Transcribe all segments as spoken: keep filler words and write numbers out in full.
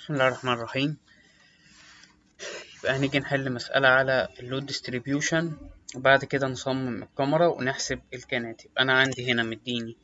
بسم الله الرحمن الرحيم. يبقى هنيجي نحل مسألة على اللود ديستريبيوشن وبعد كده نصمم الكاميرا ونحسب الكانات. يبقى أنا عندي هنا مديني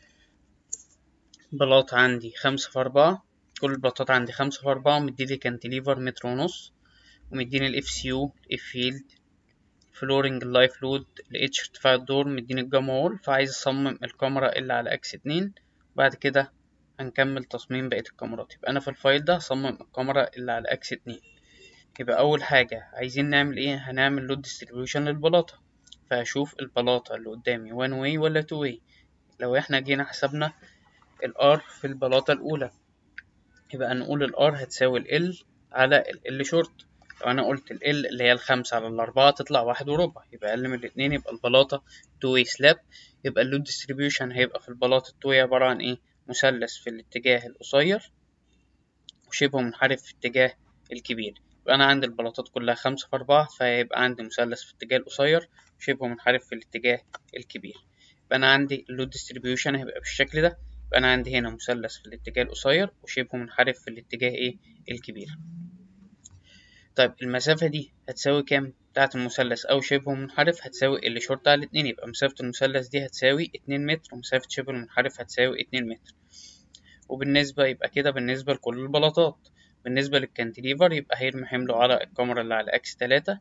بلاط عندي خمسة في أربعة، كل البلاطات عندي خمسة في أربعة، ومديلي كانتليفر متر ونص، ومديني الإف سيو الإف فيلد فلورنج اللايف لود الإتش ارتفاع الدور، مديني الجاما وول. فعايز أصمم الكاميرا اللي على أكس اتنين، بعد كده هنكمل تصميم بقية الكاميرات. يبقى أنا في الفايل ده هصمم الكاميرا اللي على أكس اتنين. يبقى أول حاجة عايزين نعمل إيه؟ هنعمل لود ديستريبيوشن للبلاطة، فهشوف البلاطة اللي قدامي وان واي ولا تو واي. لو احنا جينا حسبنا الار في البلاطة الأولى، يبقى نقول الار هتساوي ال على ال شورت. لو أنا قلت ال اللي هي الخمسة على الأربعة تطلع واحد وربع، يبقى أقل من الاتنين، يبقى البلاطة تو واي سلاب. يبقى اللود ديستريبيوشن هيبقى في البلاطة التو واي عبارة عن إيه؟ مثلث في الاتجاه القصير وشبه منحرف في الاتجاه الكبير. يبقى أنا عندي البلاطات كلها خمسة في أربعة، فهيبقى عندي مثلث في الاتجاه القصير وشبه منحرف في الاتجاه الكبير. يبقى أنا عندي اللود ديستريبيوشن هيبقى بالشكل ده. يبقى أنا عندي هنا مثلث في الاتجاه القصير وشبه منحرف في الاتجاه إيه الكبير. طيب المسافة دي هتساوي كام بتاعة المثلث أو شبه منحرف؟ هتساوي ال شورت على اتنين. يبقى مسافة المثلث دي هتساوي اتنين متر، ومسافة شبه المنحرف هتساوي اتنين متر. وبالنسبة يبقى كده بالنسبة لكل البلاطات. بالنسبة للكانتليفر يبقى هيرمي حمله على الكاميرا اللي على اكس تلاتة.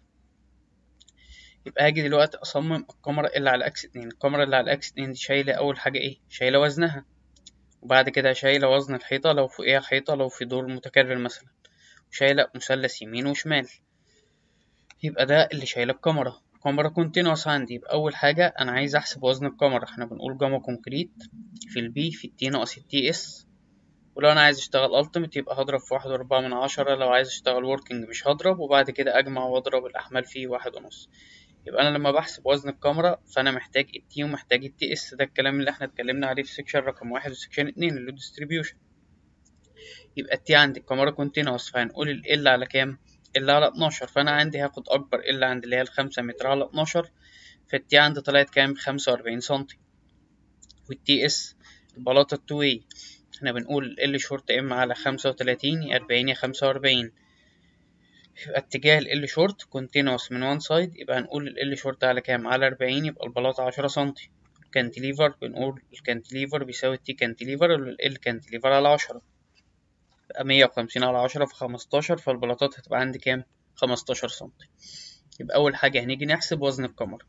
يبقى هاجي دلوقتي اصمم الكاميرا اللي على اكس اتنين. الكاميرا اللي على اكس اتنين دي شايلة اول حاجة ايه؟ شايلة وزنها، وبعد كده شايلة وزن الحيطة لو فوقيها حيطة لو في دور متكرر مثلا، وشايلة مثلث يمين وشمال. يبقى ده اللي شايلة الكاميرا. الكاميرا كونتينوس عندي. يبقى اول حاجة انا عايز احسب وزن الكاميرا. احنا بنقول جاما كونكريت في البي في التي ناقص التي اس. ولو انا عايز اشتغل التيمت يبقى هضرب في واحد واربعة من عشرة، لو عايز اشتغل وركينج مش هضرب، وبعد كده اجمع واضرب الاحمال فيه واحد ونص. يبقى انا لما بحسب وزن الكاميرا فانا محتاج التي ومحتاج التي اس. ده الكلام اللي احنا اتكلمنا عليه في سيكشن رقم واحد وسيكشن اتنين اللود ديستريبيوشن. يبقى التي عندي الكاميرا كونتينوس، فهنقول ال ال على كام؟ ال على اتناشر. فانا عندي هاخد اكبر ال عندي اللي هي الخمسة متر على اتناشر، فالتي عندي طلعت كام؟ خمسة واربعين سنتي. والتي اس البلاطة التو واي احنا بنقول ال شورت ام على خمسة وتلاتين يا اربعين يا خمسة واربعين. يبقى اتجاه ال شورت كونتينوس من وان سايد، يبقى هنقول ال شورت على كام؟ على اربعين، يبقى البلاطة عشرة سنتي. الكانتليفر بنقول الكانتليفر بيساوي التي كانتليفر ال كانتليفر على عشرة، يبقى مية وخمسين على عشرة في خمستاشر، فالبلاطات هتبقى عندي كام؟ خمستاشر سنتي. يبقى أول حاجة هنيجي نحسب وزن الكاميرا.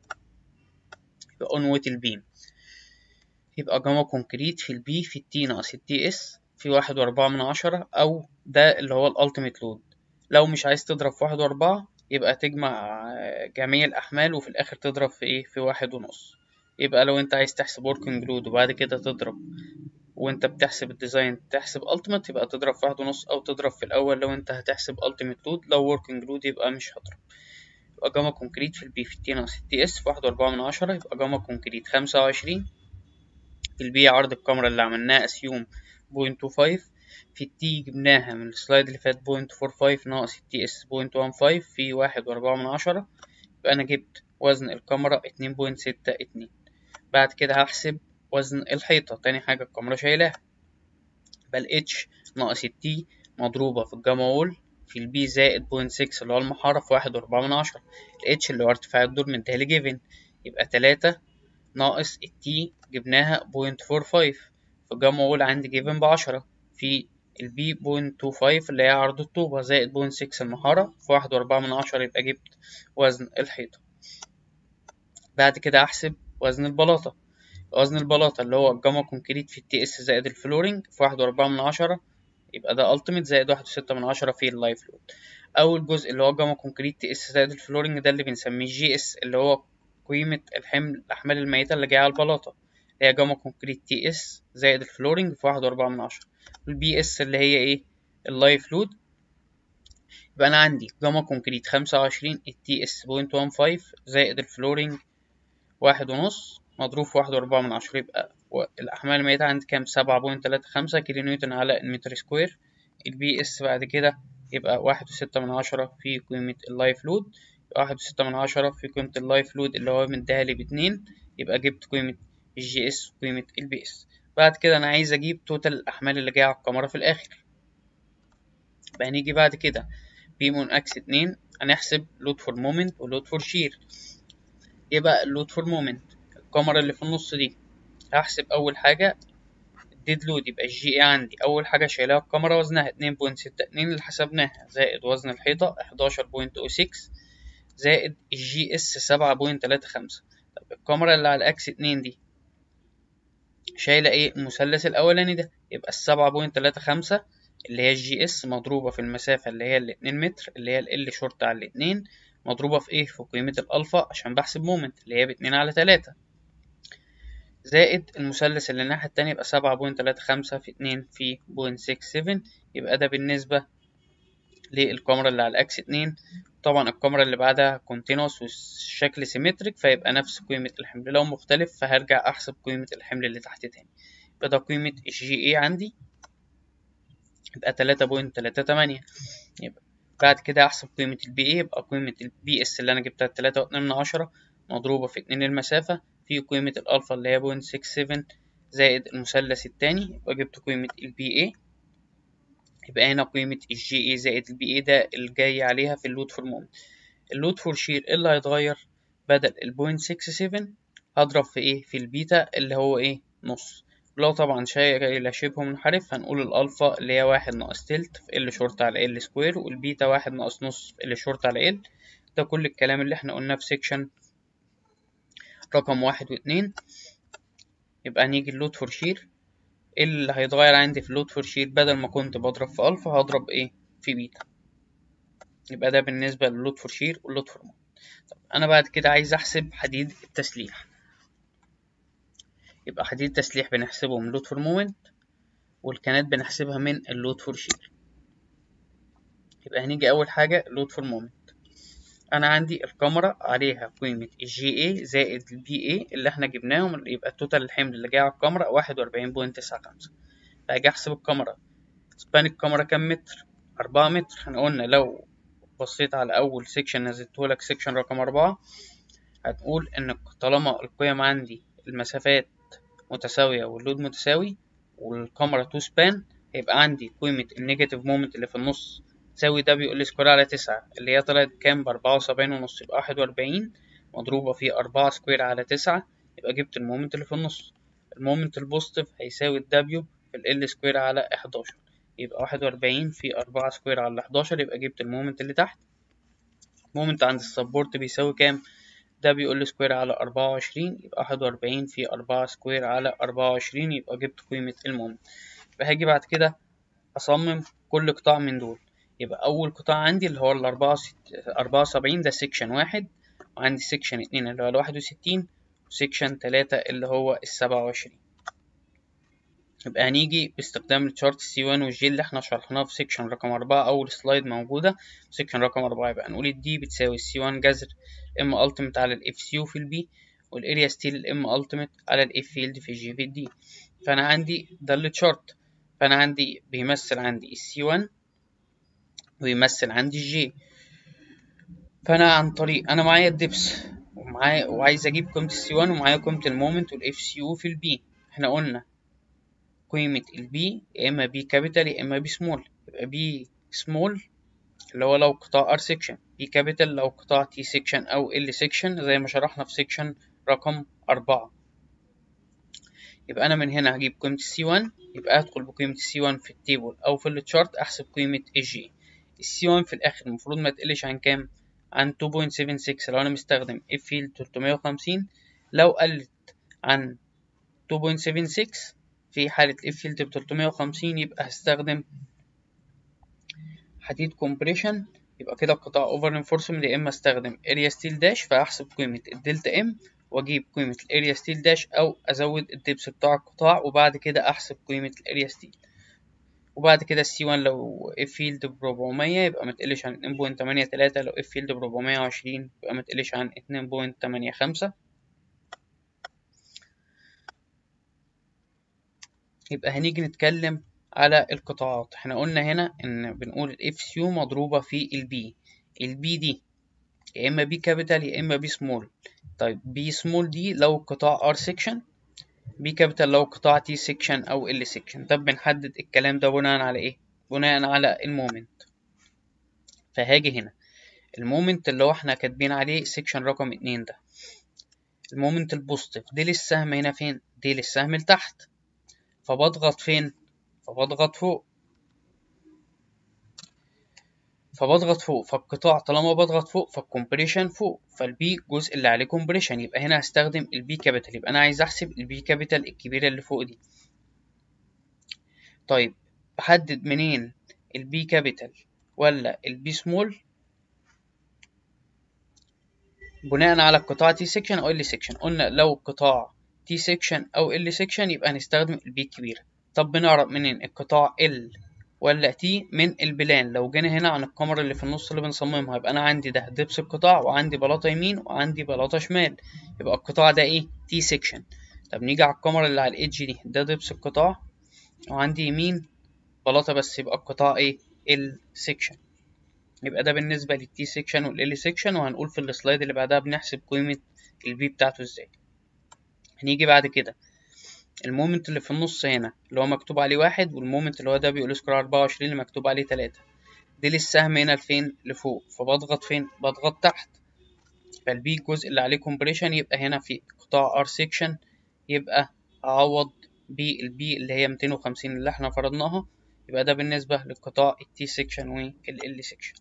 يبقى اون ويت البيم، يبقى جاما كونكريت في البي في التي ناقص التي اس في واحد واربعة من عشرة، أو ده اللي هو الألتيميت لود. لو مش عايز تضرب في واحد واربعة يبقى تجمع جميع الأحمال وفي الآخر تضرب في إيه؟ في واحد ونص. يبقى لو أنت عايز تحسب وركينج لود وبعد كده تضرب وأنت بتحسب الديزاين تحسب ألتيميت، يبقى تضرب في واحد ونص، أو تضرب في الأول لو أنت هتحسب ألتيميت لود. لو وركينج لود يبقى مش هضرب. يبقى جاما كونكريت في البي في التي ناقص التي اس في واحد واربعة من عشرة، يبقى جاما كونكريت خمسة وعشرين في البي عرض الكاميرا اللي عملناها اسيوم بوينت تو فايف، في التي جبناها من السلايد اللي فات بوينت فور فايف ناقص التي اس بوينت وان فايف في واحد واربعة من عشرة. يبقى انا جبت وزن الكاميرا اتنين بوينت ستة اتنين. بعد كده هحسب وزن الحيطة، تاني حاجة الكاميرا شايلاها. يبقى الاتش ناقص التي مضروبة في الجاما وول في البي زائد بوينت ستة اللي هو المحارة في واحد واربعة من عشرة. الاتش اللي هو ارتفاع الدور مديها لي جيفن، يبقى تلاتة ناقص التي جبناها بوينت فور فايف، فالجاما وول عندي جيفن بعشرة في البي بوينت تو فايف اللي هي عرض الطوبة زائد بوينت ستة المحارة في واحد واربعة من عشرة، يبقى جبت وزن الحيطة. بعد كده أحسب وزن البلاطة. وزن البلاطة اللي هو الجاما كونكريت في التي اس زائد الفلورينج في واحد واربعة من عشرة، يبقى ده التيميت زائد واحد وستة من عشرة في اللايف لود. أول جزء اللي هو جاما كونكريت تي اس زائد الفلورينج ده اللي بنسميه جي اس، اللي هو قيمة الحمل الأحمال الميتة اللي جاية على البلاطة، اللي هي جاما كونكريت تي اس زائد الفلورينج في واحد واربعة من عشرة. والبي اس اللي هي ايه؟ اللايف لود. يبقى أنا عندي جاما كونكريت خمسة وعشرين التي اس بوينت وان فايف زائد الفلورينج واحد ونص مضروب في واحد واربعة من عشرة، يبقى الأحمال الميتة عندي كام؟ سبعة بوينت تلاتة خمسة كيلو نيوتن على المتر سكوير. البي اس بعد كده يبقى واحد وستة من عشرة في قيمة اللايف لود، واحد وستة من عشرة في قيمة اللايف لود اللي هو مديها لي باتنين، يبقى جبت قيمة الجي اس وقيمة البي اس. بعد كده أنا عايز أجيب توتال الأحمال اللي جاية على الكاميرا في الآخر. يبقى هنيجي بعد كده بي من اكس اتنين هنحسب لود فور مومنت ولود فور شير. ايه بقى اللود فور مومنت؟ الكاميرا اللي في النص دي هحسب اول حاجه الديد لود، يبقى الجي اي عندي اول حاجه شايلها الكاميرا وزنها اتنين فاصلة ستة اتنين اللي حسبناها، زائد وزن الحيطه حداشر فاصلة صفر ستة، زائد الجي اس سبعة فاصلة تلاتة خمسة. طب الكاميرا اللي على اكس اتنين دي شايله ايه؟ المثلث الاولاني ده، يبقى السبعة فاصلة تلاتة خمسة اللي هي الجي اس مضروبه في المسافه اللي هي الاتنين متر اللي هي ال شورت على الاتنين، مضروبه في ايه؟ في قيمه الالفا عشان بحسب مومنت اللي هي باتنين على تلاتة، زائد المثلث اللي الناحية التانية يبقى سبعة فاصلة تلاتة خمسة في اتنين في بوينت ستة سبعة. يبقى ده بالنسبة للكاميرا اللي على الأكس اتنين. طبعا الكاميرا اللي بعدها كونتينوس والشكل سيمتريك فيبقى نفس قيمة الحمل، لو مختلف فهرجع أحسب قيمة الحمل اللي تحت تاني. يبقى ده قيمة الجي اي عندي يبقى تلاتة فاصلة تلاتة تمانية. يبقى بعد كده أحسب قيمة البي اي، يبقى قيمة البي اس اللي أنا جبتها تلاتة واتنين من عشرة مضروبة في اتنين المسافة في قيمة الألفا اللي هي بوينت ستة سبعة زائد المثلث التاني، يبقى جبت قيمة البي اي. يبقى هنا قيمة الجي اي زائد البي اي ده اللي جاي عليها في اللود فور مومنت. اللود فور شير اللي هيتغير بدل البوينت ستة سبعة هضرب في ايه؟ في البيتا اللي هو ايه؟ نص. لو طبعا شايل شبه منحرف هنقول الألفا اللي هي واحد ناقص تلت في ال شورت على ال سكوير، والبيتا واحد ناقص نص في ال شورت على ال. ده كل الكلام اللي احنا قلناه في سيكشن رقم واحد واتنين. يبقى هنيجي اللود فور شير اللي هيتغير عندي في اللود فور شير بدل ما كنت بضرب في ألفا هضرب ايه؟ في بيتا. يبقى ده بالنسبة للود فور شير واللود فور مومنت. طب أنا بعد كده عايز أحسب حديد التسليح. يبقى حديد التسليح بنحسبه من اللود فور مومنت، والكانات بنحسبها من اللود فور شير. يبقى هنيجي أول حاجة اللود فور مومنت. أنا عندي الكاميرا عليها قيمة الجي اي زائد البي اي اللي احنا جبناهم، يبقى التوتال الحمل اللي جاي على الكاميرا واحد وأربعين فاصلة تسعة خمسة. فأجي أحسب الكاميرا، سبان الكاميرا كام متر؟ أربعة متر. احنا قلنا لو بصيت على أول سيكشن نزلتهولك سيكشن رقم أربعة هتقول إن طالما القيم عندي المسافات متساوية واللود متساوي والكاميرا تو سبان، هيبقى عندي قيمة النيجاتيف مومنت اللي في النص تساوي دبليو ال سكوير على تسعة اللي هي طلعت كام؟ بأربعة وسبعين ونص، يبقى واحد وأربعين مضروبة في أربعة سكوير على تسعة، يبقى جبت المومنت اللي في النص. المومنت البوزيتيف هيساوي الدبليو في ال سكوير على حداشر، يبقى واحد وأربعين في أربعة سكوير على حداشر، يبقى جبت المومنت اللي تحت. المومنت عند السبورت بيساوي كام؟ دبليو ال سكوير على أربعة وعشرين، يبقى واحد وأربعين في أربعة سكوير على أربعة وعشرين، يبقى جبت قيمة المومنت. يبقى هاجي بعد كده أصمم كل قطاع من دول. يبقى أول قطاع عندي اللي هو الأربعة وسبعين ده سيكشن واحد، وعندي سيكشن اتنين اللي هو الواحد وستين، وسيكشن تلاتة اللي هو السبعة وعشرين. يبقى هنيجي باستخدام الشارت السي واحد والجي اللي احنا شرحناه في سيكشن رقم أربعة، أول سلايد موجودة في سيكشن رقم أربعة. يبقى هنقول الدي بتساوي السي واحد جذر ام التيمت على الاف سي في البي، والاريا ستيل الام التيمت على الاف فيلد في الجي في الدي. فأنا عندي ده الشارت، فأنا عندي بيمثل عندي السي واحد ويمثل عندي الجي. فأنا عن طريق أنا معايا الدبس ومعايا وعايز أجيب قيمة السي واحد ومعايا قيمة المومنت والاف سي يو في البي. احنا قلنا قيمة البي يا إما بي كابيتال يا إما بي سمول، يبقى بي سمول اللي هو لو قطاع ار سيكشن، بي كابيتال لو قطاع تي سيكشن أو ال سيكشن زي ما شرحنا في سيكشن رقم أربعة. يبقى أنا من هنا هجيب قيمة السي واحد، يبقى أدخل بقيمة السي واحد في التيبل أو في التشارت أحسب قيمة الجي. السي واحد في الآخر المفروض ما تقلش عن كام؟ عن اتنين فاصلة سبعة ستة لو أنا مستخدم اف فيلد تلتمية وخمسين. لو قلت عن اتنين فاصلة سبعة ستة في حالة اف فيلد ب تلتمية وخمسين يبقى هستخدم حديد كومبريشن. يبقى كده القطاع اوفر انفورسمنت، يا اما استخدم اريا ستيل داش فاحسب قيمة الدلتا ام واجيب قيمة الاريا ستيل داش، او ازود الدبس بتاع القطاع وبعد كده احسب قيمة الاريا ستيل. وبعد كده السي واحد لو اف فيلد ب أربعمية يبقى ما تقلش عن اتنين فاصلة تمانية تلاتة، لو اف فيلد ب أربعمية وعشرين يبقى ما تقلش عن اتنين فاصلة تمانية خمسة. يبقى هنيجي نتكلم على القطاعات. احنا قلنا هنا ان بنقول الاف سيو مضروبة في البي. البي دي يا اما بي كابيتال يا اما بي سمول. طيب بي سمول دي لو قطاع ار سيكشن، بي كابيتال لو قطاع تي سيكشن او ال سيكشن. طب بنحدد الكلام ده بناء على ايه؟ بناء على المومنت. فهاجي هنا المومنت اللي هو احنا كاتبين عليه سيكشن رقم اتنين ده، المومنت البوزيتيف دي للسهم هنا فين؟ دي للسهم لتحت، فبضغط فين؟ فبضغط فوق فبضغط فوق فالقطاع طالما بضغط فوق فالكمبريشن فوق، فالبي الجزء اللي عليه كومبريشن، يبقى هنا هستخدم البي كابيتال. يبقى انا عايز احسب البي كابيتال الكبيره اللي فوق دي. طيب بحدد منين البي كابيتال ولا البي سمول؟ بناء على القطاع تي سيكشن او ال سيكشن. قلنا لو القطاع تي سيكشن او ال سيكشن يبقى هنستخدم البي الكبيره. طب بنعرف منين القطاع ال ولا تي؟ من البلان. لو جينا هنا عن الكاميرا اللي في النص اللي بنصممها، يبقى انا عندي ده دبس القطاع وعندي بلاطه يمين وعندي بلاطه شمال، يبقى القطاع ده ايه؟ تي سيكشن. طب نيجي على الكاميرا اللي على الايدج دي، ده دبس القطاع وعندي يمين بلاطه بس، يبقى القطاع ايه؟ ال سيكشن. يبقى ده بالنسبه للتي سيكشن والال سيكشن. وهنقول في السلايد اللي بعدها بنحسب قيمه البي بتاعته ازاي. هنيجي بعد كده المومنت اللي في النص هنا اللي هو مكتوب عليه واحد، والمومنت اللي هو ده بيقول سكوير أربعة وعشرين اللي مكتوب عليه تلاتة، دي للسهم هنا لفين؟ لفوق، فبضغط فين؟ بضغط تحت، فالبي الجزء اللي عليه كومبريشن يبقى هنا في قطاع ار سيكشن، يبقى اعوض بالبي اللي هي ميتين وخمسين اللي احنا فرضناها. يبقى ده بالنسبة للقطاع التي سيكشن والال سيكشن.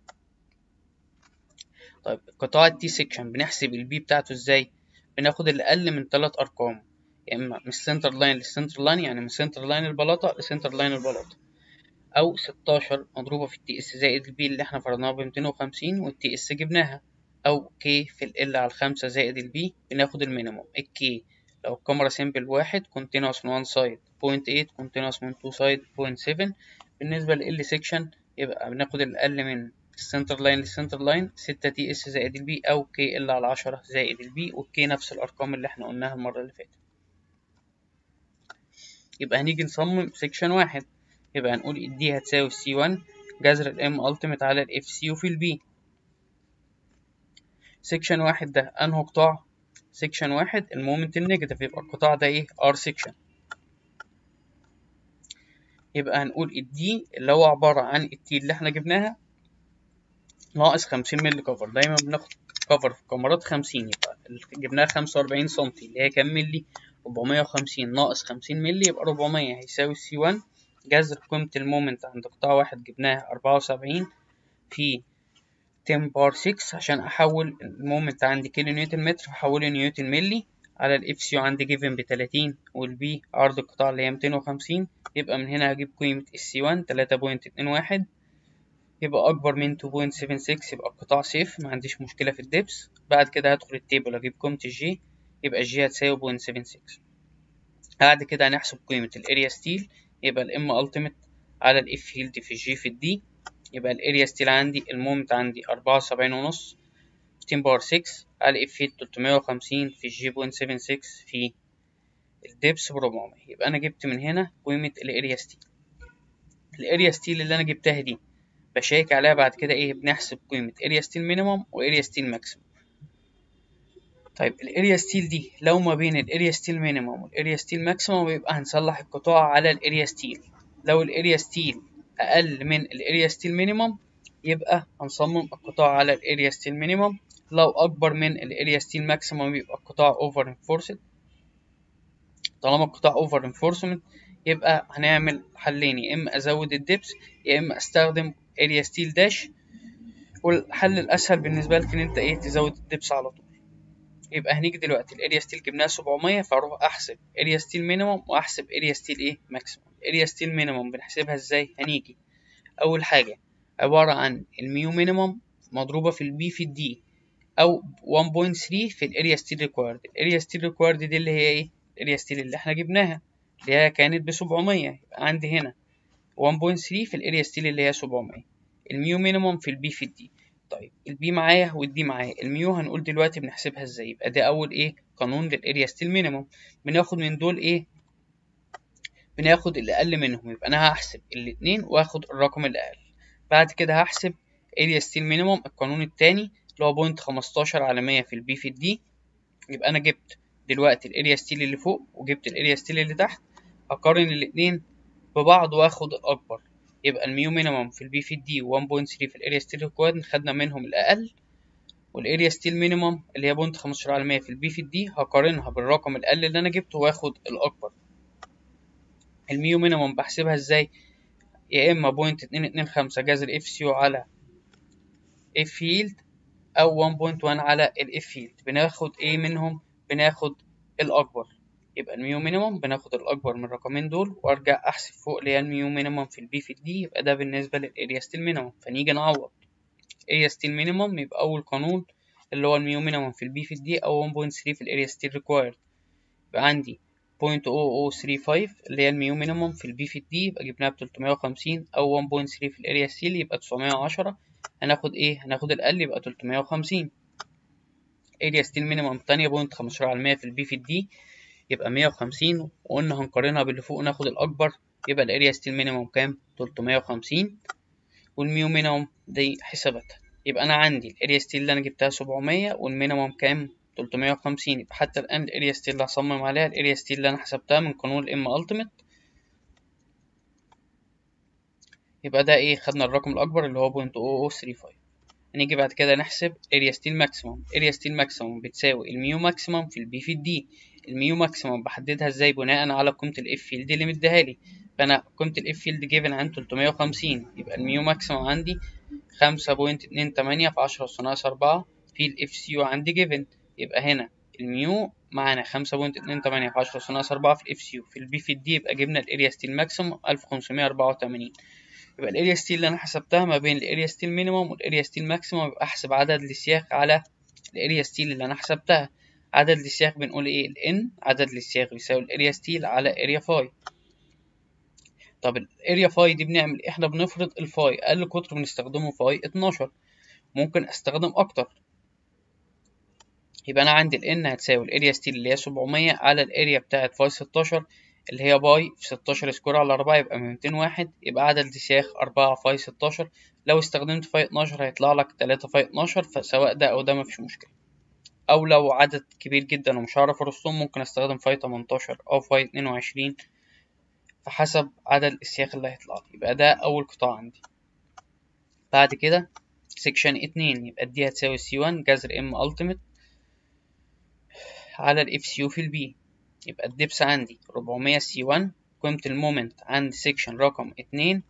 طيب قطاع التي سيكشن بنحسب البي بتاعته ازاي؟ بناخد الأقل من تلات أرقام، يا إما من السنتر لاين للسنتر لاين، يعني من سنتر لاين البلاطة لسنتر لاين البلاطة، أو ستاشر مضروبة في التي اس زائد البي اللي احنا فرضناها بميتين وخمسين والتي اس جبناها، أو كي في ال على الخمسة زائد البي. بناخد المينيموم الكي لو الكاميرا سيمبل واحد continuous من one side بوينت تمانية continuous من two side بوينت سبعة. بالنسبة لل سيكشن يبقى بناخد الأقل من السنتر لاين للسنتر لاين ستة تي اس زائد البي، أو كي ال على عشرة زائد البي، والكي نفس الأرقام اللي احنا قلناها المرة اللي فاتت. يبقى هنيجي نصمم سيكشن واحد، يبقى هنقول الدي هتساوي سي واحد جذر الام التيميت على الاف سي وفي البي. سيكشن واحد ده انه قطاع؟ سيكشن واحد المومنت النيجاتيف، يبقى القطاع ده ايه؟ ار سيكشن. يبقى هنقول الدي اللي هو عبارة عن التي اللي احنا جبناها ناقص خمسين مللي كفر. دايما بناخد كفر في الكاميرات خمسين، يبقى جبناها خمسة وأربعين سنتي اللي هي كام ملي؟ أربعمية وخمسين ناقص خمسين ملي يبقى أربعمية، هيساوي سي واحد جذر قيمة المومنت عند قطاع واحد جبناها أربعة وسبعين في عشرة باور ستة عشان احول المومنت عندي كيلو نيوتن متر فاحوله نيوتن ملي، على الاف سي عندي جيفن ب تلاتين، والبي عرض القطاع اللي هي ميتين وخمسين. يبقى من هنا هجيب قيمة السي واحد تلاتة فاصلة اتنين واحد، يبقى اكبر من اتنين فاصلة سبعة ستة، يبقى القطاع سيف ما عنديش مشكلة في الدبس. بعد كده هدخل التيبل اجيب قيمة الجي، يبقى الجي هتساوي صفر فاصلة سبعة ستة. بعد كده هنحسب قيمة الاريا ستيل، يبقى الام التيميت على الاف يلد في الجي في الدي. يبقى الاريا ستيل عندي المومنت عندي أربعة وسبعين ونص عشرة باور ستة على اف يلد تلتمية وخمسين في الجي بوينت سبعة ستة في الدبس ب أربعمية. يبقى انا جبت من هنا قيمة الاريا ستيل. الاريا ستيل اللي انا جبتها دي بشيك عليها بعد كده ايه؟ بنحسب قيمة اريا ستيل مينيمم واريا ستيل ماكسيمم. طيب الاريا ستيل دي لو ما بين الاريا ستيل مينيمم والاريا ستيل ماكسيمم يبقى هنصلح القطاع على الاريا ستيل. لو الاريا ستيل اقل من الاريا ستيل مينيمم يبقى هنصمم القطاع على الاريا ستيل مينيمم. لو اكبر من الاريا ستيل ماكسيمم يبقى القطاع اوفر انفورسد. طالما القطاع اوفر انفورسمنت يبقى هنعمل حلين، يا اما ازود الدبس يا اما استخدم اريا ستيل داش. والحل الاسهل بالنسبه لك ان انت ايه؟ تزود الدبس على طول. يبقى هنيجي دلوقتي الاريا ستيل جبناها سبعمية، فاروح احسب اريا ستيل مينيمم واحسب اريا ستيل ايه؟ ماكسيمم. اريا ستيل مينيمم بنحسبها ازاي؟ هنيجي اول حاجه عباره عن الميو مينيمم مضروبه في البي في الدي، او واحد فاصلة تلاتة في الاريا ستيل ريكوايرد. الاريا ستيل ريكوايرد دي اللي هي ايه؟ الاريا ستيل اللي احنا جبناها اللي هي كانت ب سبعمية، يبقى عندي هنا واحد فاصلة تلاتة في الاريا ستيل اللي هي سبعمية. الميو مينيمم في البي في الدي. طيب البي معايا والدي معايا، الميو هنقول دلوقتي بنحسبها ازاي. يبقى ده اول ايه؟ قانون للاريا ستيل مينيمم، بناخد من دول ايه؟ بناخد اللي اقل منهم. يبقى انا هحسب الاتنين واخد الرقم الاقل. بعد كده هحسب اريا ستيل مينيمم القانون التاني اللي هو بوينت خمستاشر على مية في البي في الدي. يبقى انا جبت دلوقتي الاريا ستيل اللي فوق وجبت الاريا ستيل اللي تحت، هقارن الاتنين ببعض واخد الاكبر. يبقى الميو مينيمم في البي في الدي واحد فاصلة تلاتة في الاريا ستيل ريكوايرد خدنا منهم الاقل، والاريا ستيل مينيمم اللي هي بوينت خمستاشر على مية في البي في الدي هقارنها بالرقم الاقل اللي انا جبته واخد الاكبر. الميو مينيمم بحسبها ازاي؟ يا اما بوينت اتنين اتنين خمسة جذر اف سي يو على اف فيلد او واحد فاصلة واحد على الاف فيلد. بناخد ايه منهم؟ بناخد الاكبر. يبقى الميو مينيمم بناخد الاكبر من الرقمين دول وارجع احسب فوق اللي هي الميو مينيمم في البي في الدي. يبقى ده بالنسبه للاريا ستيل مينيمم. فنيجي نعوض اريا ستيل مينيمم، يبقى اول قانون اللي هو الميو مينيمم في البي في الدي او واحد فاصلة تلاتة في الاريا ستيل ريكوايرد. يبقى عندي صفر فاصلة صفر صفر تلاتة خمسة اللي هي الميو مينيمم في البي في الدي، يبقى جبناها ب تلتمية وخمسين، او واحد فاصلة تلاتة في الاريا ستيل يبقى تسعمية وعشرة. هناخد ايه؟ هناخد الاقل يبقى تلتمية وخمسين. اريا ستيل مينيمم تانية بوينت خمستاشر على مية في البي في الدي يبقى مية وخمسين، وقلنا هنقارنها باللي فوق ناخد الاكبر. يبقى الاريا ستيل مينيمم كام؟ تلتمية وخمسين، والميو مينيمم دي حساباتها. يبقى انا عندي الاريا ستيل اللي انا جبتها سبعمية والمينيمم كام؟ تلتمية وخمسين. يبقى حتى الان الاريا ستيل اللي هصمم عليها الاريا ستيل اللي انا حسبتها من قانون الام التيميت. يبقى ده ايه؟ خدنا الرقم الاكبر اللي هو صفر فاصلة صفر صفر تلاتة خمسة. هنيجي بعد كده نحسب اريا ستيل ماكسيمم. اريا ستيل ماكسيمم بتساوي الميو ماكسيمم في البي في الدي. الميو ماكسيمم بحددها ازاي؟ بناء على قيمه الاف فيلد اللي مديها لي. فانا قيمه الاف فيلد جيفن عن تلتمية وخمسين، يبقى الميو ماكسيمم عندي خمسة فاصلة اتنين تمانية في عشرة أس ناقص أربعة في الاف سي يو عندي جيفن. يبقى هنا الميو معانا خمسة فاصلة اتنين تمانية في عشرة أس ناقص أربعة في الاف سي يو. في البي في الدي يبقى جبنا الاريا ستيل ماكسيمم ألف وخمسمية وأربعة وتمانين. يبقى الاريا ستيل اللي انا حسبتها ما بين الاريا ستيل مينيمم والاريا ستيل ماكسيمم، يبقى احسب عدد السياخ على الاريا ستيل اللي انا حسبتها. عدد السياخ بنقول ايه؟ الان عدد السياخ بيساوي الاريا ستيل على اريا فاي. طب الاريا فاي دي بنعمل احنا بنفرض الفاي اقل قطر بنستخدمه فاي اتناشر، ممكن استخدم اكتر. يبقى انا عندي الان هتساوي الاريا ستيل اللي هي سبعمية على الاريا بتاعت فاي ستاشر اللي هي باي في ستاشر سكوير على أربعة يبقى ميتين وواحد. يبقى عدد السياخ أربعة فاي ستاشر. لو استخدمت فاي اتناشر هيطلع لك تلاتة فاي اتناشر، فسواء ده او ده مفيش مشكله. او لو عدد كبير جدا ومش هعرف ارصهم ممكن استخدم فاي تمنتاشر او فاي اتنين وعشرين فحسب عدد السياخ اللي هيطلع لي. يبقى ده اول قطاع عندي. بعد كده سيكشن اتنين، يبقى دي هتساوي سي واحد جذر ام التيميت على الاف سي يو في البي. يبقى الدبس عندي أربعمية سي واحد. قيمة المومنت عند سيكشن رقم اتنين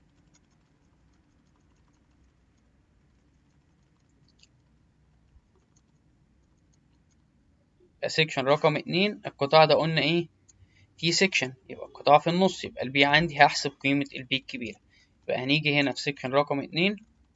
سيكشن رقم اتنين القطاع ده قلنا ايه؟ تي سيكشن، يبقى القطاع في النص. يبقى البي عندي هحسب قيمة البي الكبيرة. يبقى هنيجي هنا في سيكشن رقم اتنين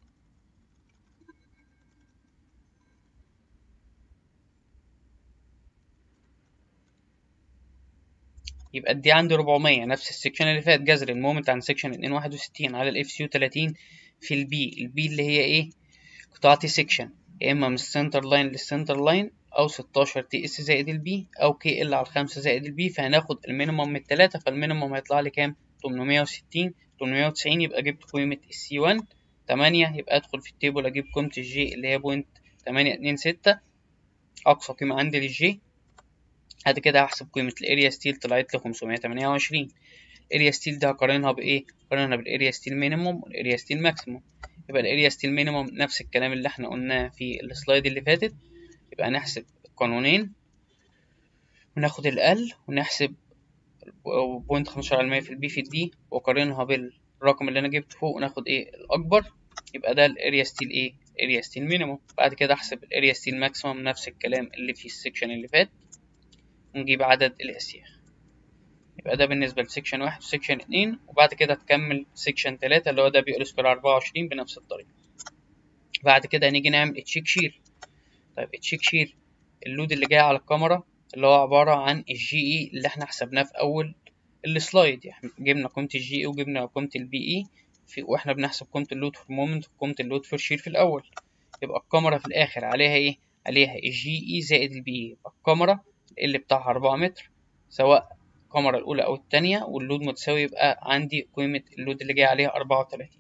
يبقى دي عندي أربعمية نفس السيكشن اللي فات جذر المومنت عن سيكشن اتنين واحد وستين على الاف سي يو تلاتين في البي. البي اللي هي ايه؟ قطاع تي سيكشن، يا اما من السنتر لاين للسنتر لاين او ستاشر تي اس زائد البي او كي ال على خمسة زائد البي. فهناخد المينيمم من التلاتة، فالمينيمم هيطلع لي كام؟ تمنمية وستين. تمنمية وتسعين يبقى جبت قيمة السي واحد. تمانية يبقى ادخل في التيبل اجيب قيمة الجي اللي هي بوينت تمانية اتنين ستة اقصى قيمة عندي للجي. بعد كده هحسب قيمة الاريا ستيل طلعت لي خمسمية تمانية وعشرين. الاريا ستيل ده هقارنها بايه؟ هقارنها بالاريا ستيل مينيمم والاريا ستيل ماكسيمم. يبقى الاريا ستيل مينيمم نفس الكلام اللي احنا قلناه في السلايد اللي فاتت. يبقى نحسب القانونين وناخد الأقل ونحسب بوينت خمستاشر على المية في البي في الدي وقارنها بالرقم اللي انا جبته فوق وناخد ايه؟ الاكبر. يبقى ده الاريا ستيل ايه؟ اريا ستيل مينيمم. بعد كده احسب الاريا ستيل ماكسيمم نفس الكلام اللي في السكشن اللي فات ونجيب عدد الاسياخ. يبقى ده بالنسبة لسكشن واحد وسكشن اتنين. وبعد كده تكمل سكشن تلاتة اللي هو ده بيقول سكوير أربعة وعشرين بنفس الطريقة. بعد كده هنيجي نعمل تشيك شير. طيب التشيك شير اللود اللي جاي على الكاميرا اللي هو عبارة عن الجي اي اللي احنا حسبناه في أول السلايد. يعني جبنا قيمة الجي اي وجبنا قيمة البي اي في واحنا بنحسب قيمة اللود فور مومنت وقيمة اللود فور شير في الأول. يبقى الكاميرا في الآخر عليها ايه؟ عليها الجي اي زائد البي اي. يبقى الكاميرا اللي بتاعها أربعة متر سواء الكاميرا الأولى أو التانية واللود متساوي، يبقى عندي قيمة اللود اللي جاي عليها أربعة وتلاتين.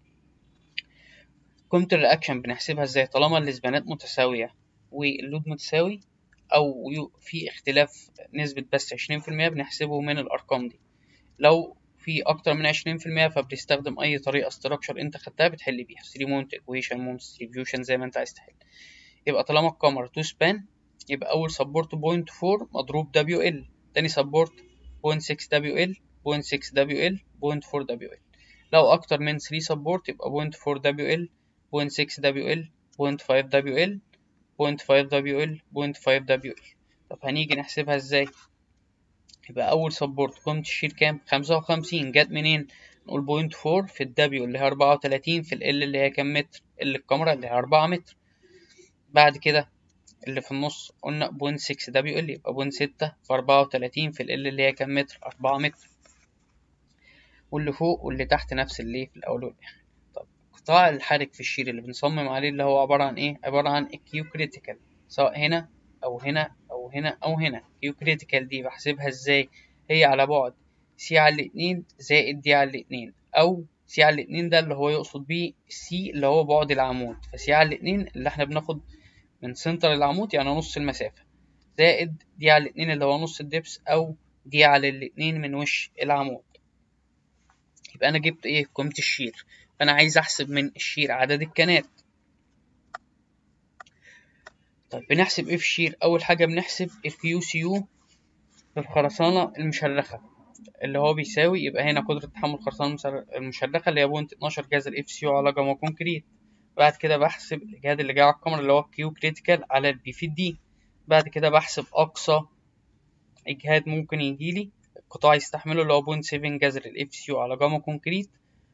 قيمة الرياكشن بنحسبها ازاي؟ طالما الاسبانات متساوية واللود متساوي أو في اختلاف نسبة بس عشرين في المية بنحسبه من الأرقام دي. لو في اكتر من عشرين في المية فبتستخدم اي طريقه استراكشر انت خدتها بتحل بيها ثري مونت ايكويشن مونت ديستريبيوشن زي ما انت عايز تحل. يبقى طالما الكاميرا تو سبان يبقى اول سبورت بوينت فور مضروب دبليو ال، تاني سبورت بوينت سكس دبليو ال، بوينت سكس دبليو ال، بوينت فور دبليو ال. لو اكتر من ثري سبورت يبقى بوينت فور دبليو ال، بوينت سكس دبليو ال، بوينت فايف دبليو ال، بوينت فايف دبليو ال، بوينت فايف دبليو ال. طب هنيجي نحسبها ازاي؟ يبقى اول سبورت قيمة الشير كام؟ خمسة وخمسين. جت منين؟ نقول بوينت فور في الدبليو اللي هي أربعة وتلاتين في ال اللي هي كام متر؟ اللي الكاميرا اللي هي أربعة متر. بعد كده اللي في النص قلنا بوينت سكس دبليو ال يبقى بوينت ستة في أربعة وتلاتين في ال اللي هي كام متر؟ أربعة متر. واللي فوق واللي تحت نفس اللي في الأول والآخر. طب قطاع الحرك في الشير اللي بنصمم عليه اللي هو عبارة عن إيه؟ عبارة عن الكيو كريتيكال، سواء هنا أو هنا أو هنا أو هنا. كيو كريتيكال دي بحسبها إزاي؟ هي على بعد سي على الاتنين زائد دي على الاتنين، أو سي على الاتنين ده اللي هو يقصد بيه سي اللي هو بعد العمود، فسي على الاتنين اللي احنا بناخد من سنتر العمود يعني نص المسافة، زائد دي على الاتنين اللي هو نص الدبس، أو دي على الاتنين من وش العمود. يبقى أنا جبت إيه؟ قيمة الشير. فأنا عايز أحسب من الشير عدد الكنات. طيب بنحسب إيه في الشير؟ أول حاجة بنحسب الكيو سي يو في الخرسانة المشرخة اللي هو بيساوي، يبقى هنا قدرة تحمل الخرسانة المشرخة اللي هي بوينت اتناشر جذر اف سي يو على جاما كونكريت. بعد كده بحسب الإجهاد اللي جاي على الكاميرا اللي هو كيو كريتيكال على البي في الدي. بعد كده بحسب أقصى إجهاد ممكن يجيلي القطاع يستحمله اللي هو بوينت سفن جذر الاف سي يو على جاما كونكريت.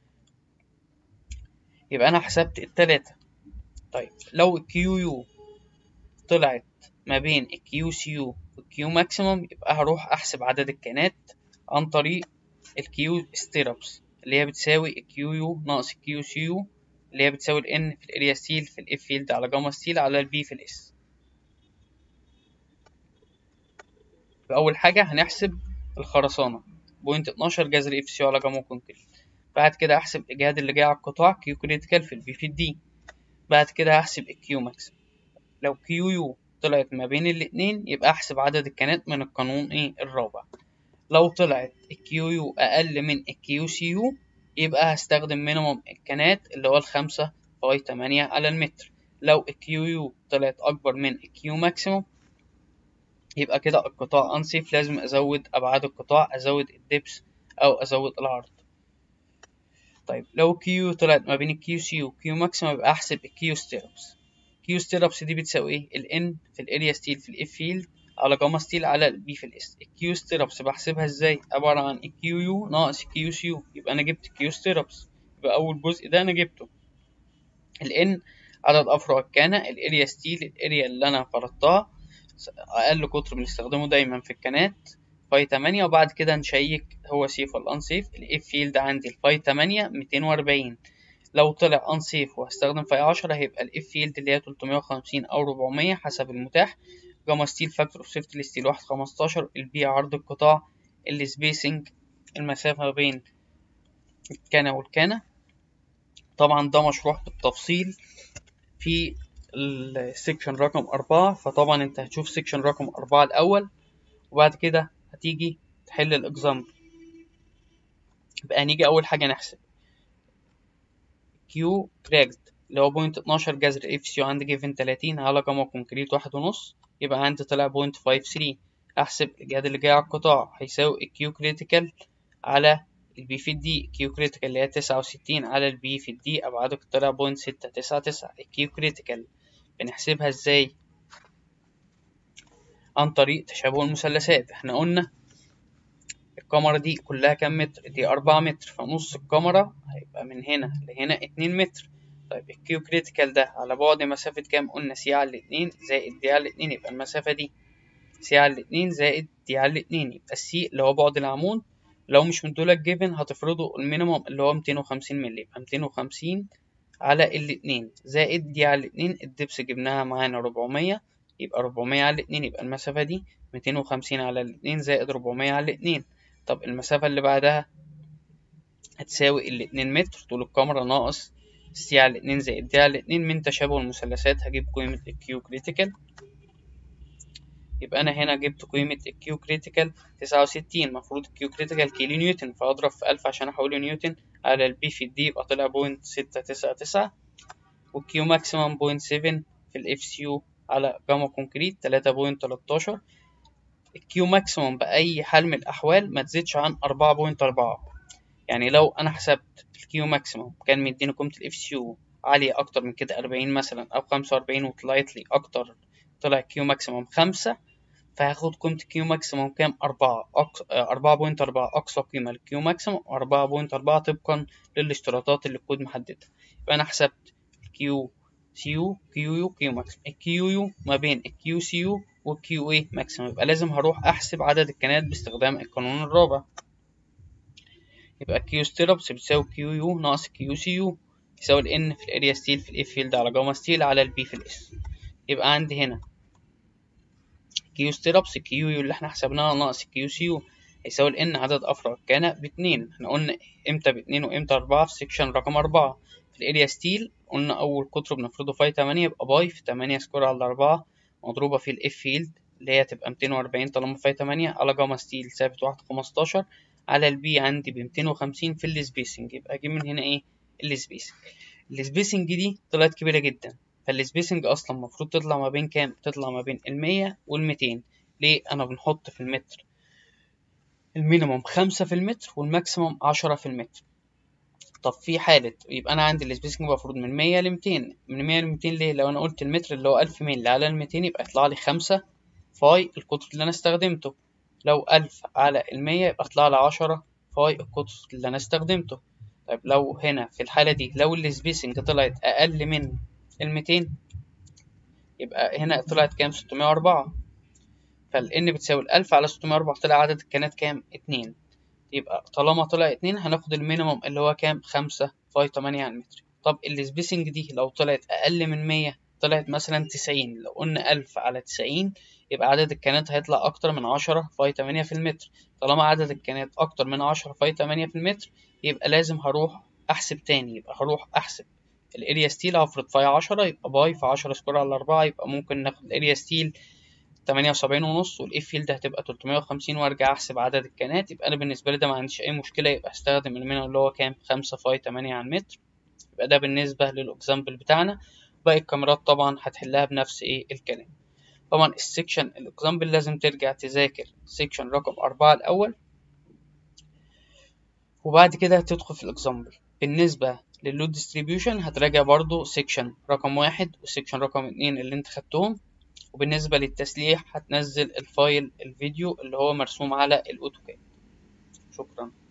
يبقى أنا حسبت التلاتة. طيب لو الكيو يو طلعت ما بين الكيو سي يو والكيو ماكسيموم يبقى هروح أحسب عدد الكنات عن طريق الكيو ستيرابس اللي هي بتساوي الكيو يو ناقص الكيو سي يو اللي هي بتساوي الان في الاريا ستيل في الاف فيلد على جاما ستيل على البي في الاس. فأول حاجة هنحسب الخرسانة بوينت اتناشر جذر اف سي على جاما كونكريت. بعد كده هحسب الإجهاد اللي جاي على القطاع كيو كريتيكال في البي في الدي. بعد كده هحسب الكيو ماكس. لو كيو يو طلعت ما بين الاتنين يبقى احسب عدد الكنات من القانون ايه الرابع. لو طلعت الكيو يو اقل من الكيو سي يو يبقى هستخدم مينيموم الكنات اللي هو الخمسة باي تمانية على المتر. لو الكيو يو طلعت اكبر من الكيو ماكسيموم يبقى كده القطاع انسيف، لازم ازود ابعاد القطاع، ازود الدبس او ازود العرض. طيب لو كيو طلعت ما بين الكيو سي والكيو ماكسيموم يبقى احسب الكيو ستيربس. كيو ستيربس دي بتساوي ايه؟ الان في الاريا ستيل في الاف فيلد على جاما ستيل على البي في الاس. الكيو ستيربس بحسبها ازاي؟ عباره عن الكيو يو ناقص الكيو سي يو. يبقى انا جبت الكيو ستيربس، يبقى اول جزء ده انا جبته. الان عدد افرع الكانه، الاريا ستيل الاريا اللي انا فرضتها اقل قطر بنستخدمه دايما في الكانات فاي تمانية. وبعد كده نشيك هو سيف ولا انسيف. الاف فيلد عندي الفاي تمانية ميتين واربعين، لو طلع انسيف وهستخدم فاي عشرة هيبقى الاف فيلد اللي هي تلتمية وخمسين او ربعمية حسب المتاح. جاما ستيل فاكتور اوف سيفتي الستيل واحد خمستاشر. البي عرض القطاع، السبيسنج المسافة بين الكانة والكانة. طبعا ده مشروح بالتفصيل في السكشن رقم أربعة، فطبعا انت هتشوف سكشن رقم أربعة الأول وبعد كده هتيجي تحل الإكزامبل. يبقى هنيجي أول حاجة نحسب كيو كراكد اللي هو بوينت اتناشر جذر اف سي عندي جيفن تلاتين على جاما كونكريت واحد ونص، يبقى عندي طلع بوينت فايف ثري. أحسب الإجهاد اللي جاي على القطاع هيساوي الكيو كريتيكال على البي في الدي. كيو كريتيكال اللي هي تسعة وستين على البي في الدي أبعادك طلع بوينت ستة تسعة تسعة. الكيو كريتيكال بنحسبها ازاي؟ عن طريق تشابه المثلثات. احنا قلنا الكاميرا دي كلها كام متر؟ دي أربعة متر، فنص الكاميرا هيبقى من هنا لهنا اتنين متر. طيب الكيو كريتيكال ده على بعد مسافة كام؟ قلنا سي على الاتنين زائد دي على الاتنين، يبقى المسافة دي سي على الاتنين زائد دي على الاتنين. يبقى السي اللي هو بعد العمود لو مش مدولك جيفن هتفرضه المينيموم اللي هو ميتين وخمسين مللي، يبقى ميتين وخمسين على الاتنين زائد دي على الاتنين. الدبس جبناها معانا ربعمية، يبقى ربعمية على الاتنين، يبقى المسافة دي ميتين وخمسين على الاتنين زائد ربعمية على الاتنين. طب المسافة اللي بعدها هتساوي الاتنين متر طول الكاميرا ناقص سي على الاتنين زائد دي على الاتنين. من تشابه المثلثات هجيب قيمة الكيو كريتيكال يبقى انا هنا جبت قيمة الكيو كريتيكال تسعة وستين، المفروض الكيو كريتيكال كيلو نيوتن، فاضرب في ألف عشان احوله نيوتن على البي في الدي، يبقى طلع بوينت ستة تسعة تسعة، والكيو ماكسيمم بوينت سبعة في الاف سي يو على جاما كونكريت تلاتة بوينت تلتاشر. الكيو ماكسيمم بأي حال من الأحوال ما تزيدش عن أربعة بوينت أربعة، يعني لو أنا حسبت الكيو ماكسيمم كان مديني قيمة الاف سي يو عالية أكتر من كده أربعين مثلا أو خمسة وأربعين وطلعت لي أكتر، طلع كيو ماكسيمم خمسة، فهاخد قيمة كيو ماكسيمم كام؟ أربعة، أربعة بوينت أربعة أقصى قيمة للكيو ماكسيمم، وأربعة بوينت أربعة طبقا للاشتراطات اللي الكود محددها. يبقى أنا حسبت الكيو سي يو كيو يو كيو ماكسيمم، الكيو يو ما بين الكيو سي يو والكيو اي ماكسيمم، يبقى لازم هروح أحسب عدد الكنات باستخدام القانون الرابع. يبقى كيو ستيربس بتساوي كيو يو ناقص كيو سي يو، يساوي ال N في الاريا ستيل في الاف فيلد على جاما ستيل على البي في الاس. يبقى عندي هنا كيو ستيربس كيو يو اللي احنا حسبناها ناقص كيو سي يو هيساوي ال N عدد أفراد كان باتنين، احنا قلنا امتى باتنين وامتى أربعة في سيكشن رقم أربعة. في الاريا ستيل قلنا أول قطر بنفرضه فاي تمانية، يبقى باي في تمانية سكوير على أربعة مضروبة في الاف فيلد اللي هي تبقى ميتين وأربعين طالما فاي تمانية على جاما ستيل ثابت واحد خمستاشر على البي عندي بميتين وخمسين في السبيسنج. يبقى اجيب من هنا ايه؟ السبيسنج. السبيسنج دي طلعت كبيرة جدا، فالسبيسنج اصلا المفروض تطلع ما بين كام؟ تطلع ما بين المية والميتين. ليه؟ انا بنحط في المتر المينيموم خمسة في المتر والماكسيموم عشرة في المتر. طب في حالة يبقى انا عندي السبيسنج المفروض من مية لميتين، من مية لميتين ليه؟ لو انا قلت المتر اللي هو ألف ميل على الميتين يبقى يطلع لي خمسة فاي القطر اللي انا استخدمته، لو ألف على المية يبقى يطلع لي عشرة فاي القطر اللي انا استخدمته. طيب لو هنا في الحالة دي لو السبيسنج طلعت اقل من الميتين يبقى هنا طلعت كام؟ ستمية وأربعة، فال N بتساوي الألف على ستمية وأربعة، طلع عدد الكنات كام؟ اتنين. يبقى طالما طلع اتنين هناخد المينيموم اللي هو كام؟ خمسة فاي تمانية على المتر. طب السبيسنج دي لو طلعت أقل من مية، طلعت مثلا تسعين، لو قلنا ألف على تسعين يبقى عدد الكنات هيطلع أكتر من عشرة فاي تمانية في المتر. طالما عدد الكنات أكتر من عشرة فاي تمانية في المتر يبقى لازم هروح أحسب تاني، يبقى هروح أحسب الاريا ستيل، هفرض فاي عشرة يبقى باي في عشرة سكوير على أربعة، يبقى ممكن ناخد الاريا ستيل تمانية وسبعين ونص، والاف فيلد هتبقى تلتمية وخمسين، وارجع احسب عدد الكنات. يبقى انا بالنسبه لي ده ما عنديش اي مشكله، يبقى استخدم المينيمم اللي هو كام؟ خمسة فاي تمانية على المتر. يبقى ده بالنسبه للاكزامبل بتاعنا. باقي الكاميرات طبعا هتحلها بنفس ايه الكلام. طبعا السكشن الاكزامبل لازم ترجع تذاكر سكشن رقم أربعة الاول، وبعد كده هتدخل في الاكزامبل. بالنسبه للود ديستريبيوشن هتراجع برضو سكشن رقم واحد وسكشن رقم اتنين اللي انت خدتهم. وبالنسبة للتسليح هتنزل الفايل الفيديو اللي هو مرسوم على الأوتوكاد. شكرا.